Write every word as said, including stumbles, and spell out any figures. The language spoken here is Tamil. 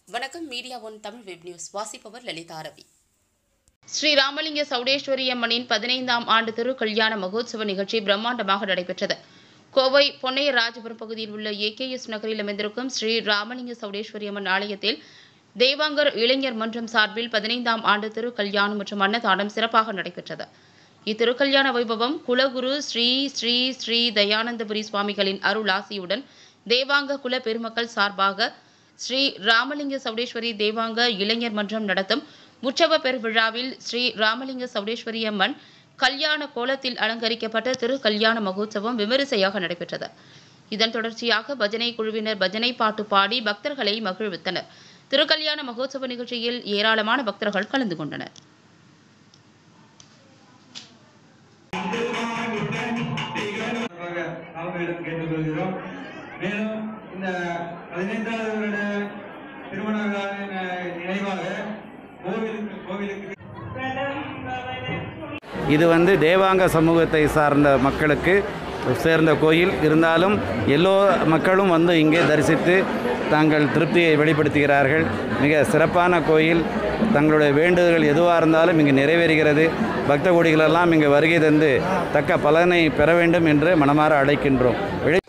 வணக்கம் media one Tamil web news வாசிப்பவர் லலிதா ரவி. ஸ்ரீ ராமலிங்க சௌடேஸ்வரி அம்மனின் பதினைந்தாம் ஆண்டு திரு கல்யாண மகோத்சவ நிகழ்ச்சி பிரம்மாண்டமாக நடைபெற்றது. கோவை பொன்னைய ராஜபுரம் பகுதியில் உள்ள ஏ கே எஸ் நகரில் அமைந்திருக்கும் ஸ்ரீ ராமலிங்க சௌடேஸ்வரி அம்மன் ஆலயத்தில் தேவாங்கர் இளைஞர் மன்றம் சார்பில் பதினைந்தாம் ஆண்டு திரு கல்யாணம் மற்றும் அன்னதானம் சிறப்பாக நடைபெற்றது. இத்திருக்கல்யாண வைபவம் குலகுரு ஸ்ரீ ஸ்ரீ ஸ்ரீ தயானந்தபுரி சுவாமிகளின் அருள் ஆசியுடன் தேவாங்க குல பெருமக்கள் சார்பாக ஸ்ரீ ராமலிங்க சௌடேஸ்வரி தேவாங்க இளைஞர் மன்றம் நடத்தும் உற்சவ பெருவிழாவில் ஸ்ரீ ராமலிங்க சௌடேஸ்வரி அம்மன் கல்யாண கோலத்தில் அலங்கரிக்கப்பட்ட திரு கல்யாண மகோத்சவம் விமரிசையாக நடைபெற்றது. இதன் தொடர்ச்சியாக பஜனை குழுவினர் பஜனை பாட்டு பாடி பக்தர்களை மகிழ்வித்தனர். திருக்கல்யாண மகோத்சவ நிகழ்ச்சியில் ஏராளமான பக்தர்கள் கலந்து கொண்டனர். மேலும் இந்த பதினைந்தாவது வருட திருமண நினைவாக கோவிலுக்கு கோவிலுக்கு இது வந்து தேவாங்க சமூகத்தை சார்ந்த மக்களுக்கு சேர்ந்த கோயில். இருந்தாலும் எல்லோ மக்களும் வந்து இங்கே தரிசித்து தங்கள் திருப்தியை வெளிப்படுத்துகிறார்கள். மிக சிறப்பான கோயில். தங்களுடைய வேண்டுதல்கள் எதுவாக இருந்தாலும் இங்கு நிறைவேறுகிறது. பக்த கோடிகளெல்லாம் இங்கு வருகை தந்து தக்க பலனை பெற வேண்டும் என்று மனமாற அழைக்கின்றோம்.